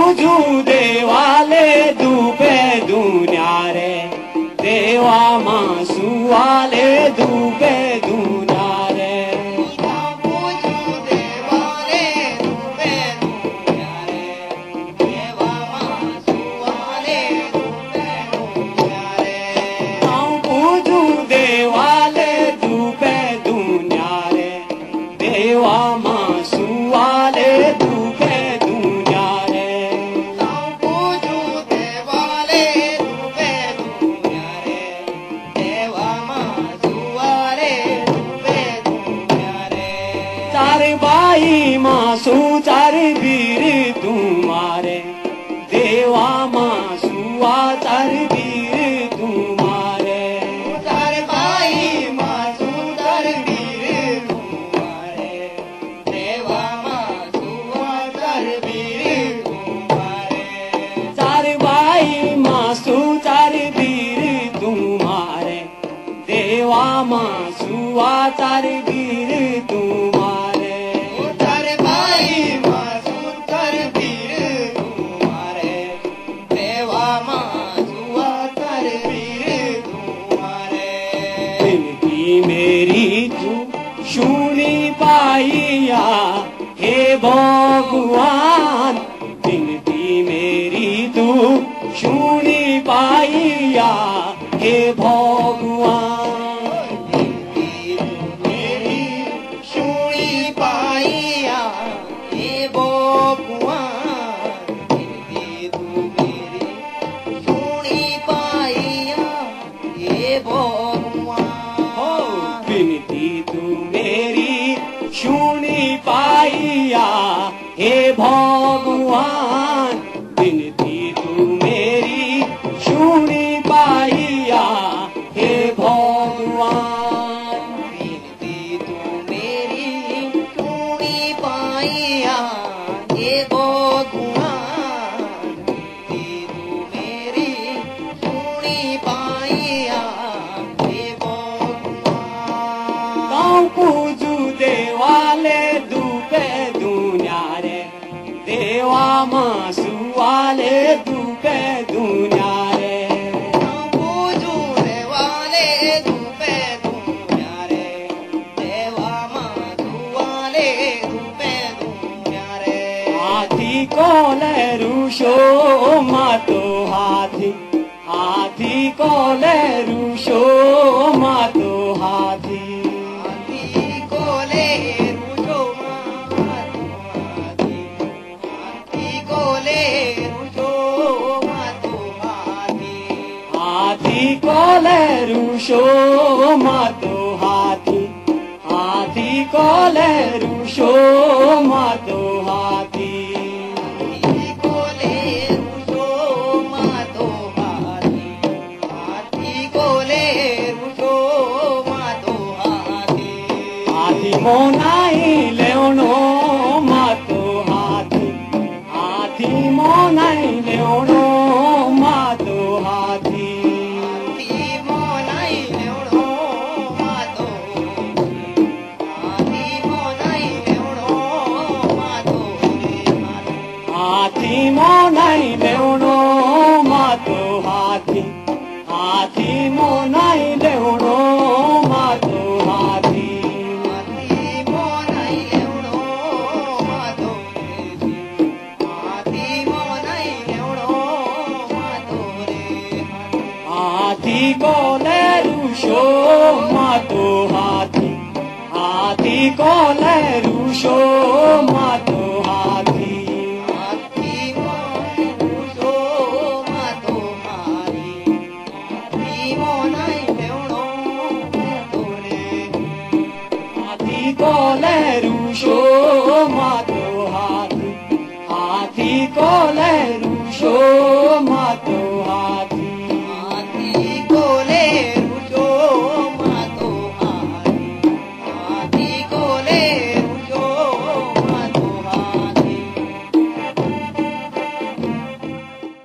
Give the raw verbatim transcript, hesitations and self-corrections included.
पूजू देवाले धूपे दुन्यारे देवा मासू वाले धूपे दुन्यारे पूजू देवाले धूपे दुन्यारे देवा मासू वाले धूपे दुन्यारे पूजू देवाले धूपे दुन्यारे देवा मासू वाले धूपे दुन्यारे पूजू देवाले धूपे दुन्यारे देवा मासू वाले धूपे दुन्यारे चार बाई मासू चार वीर तुम्हारे देवा मासू आ चार वीर तुम्हारे चार भाई मासू चार वीर तुम्हारे देवा मासू चार वीर तुम्हारे चार बाई मासू चार वीर तुम्हारे देवा मासू आ चार वीर तुम्हारे चार भाई मासू चार वीर तुम्हारे देवा मासू चार वीर तुम्हारे विनती मेरी तू सुनी पाइया हे भगवान विनती मेरी तू सुनी पाइया हे भगवान मेरी सुनी पाइया हे भगवान तू मेरी सुनी पाइया हे भगवान हो विनती तू मेरी सुनी पाइया हे भगवान विनती तू मेरी सुनी पाइया हे भगवान विनती तू मेरी सुनी पाइया हे भगवान विनती तू मेरी सुनी पाइया हे भगवान गाँव पूजू देवाले धूपे दुन्यारे देवा मासू वाले धूपे दुन्यारे पूजू देवाले धूपे दुन्यारे देवा मासू वाले धूपे दुन्यारे हाथी को ले रूशो मातो हाथी हाथी को ले रूशो मातो हाथी हाथी कोले रुजो मातो हाथी हाथी कोले रुजो मातो हाथी हाथी को ले रूशो मातो हाथी हाथी को ले रूशो मातो हाथी हाथी कोले रुजो मातो हाथी हाथी कोले रुजो मातो हाथी हाथी मोनाई लेवनो मातो हाथी हाथी मोनाई लेवनो मातो हाथी हाथी मोनाई लेवड़ो मातो हाथी मोनाई लेवड़ो मातो हाथी मोनाई लेवनो मातो हाथी हाथी मोनाई लेवनो मातो हाथी हाथी मोनाई लेवड़ो मातो हाथी मोनाई लेवड़ो मातो रे हाथी को ले रूशो मातो हाथी हाथी को ले रूशो मातो हाथी हाथी मोनाई रुजो मातो हाथी हाथी मोनाई लेवड़ो मातो रे हाथी को ले रूशो मातो हाथी हाथी को ले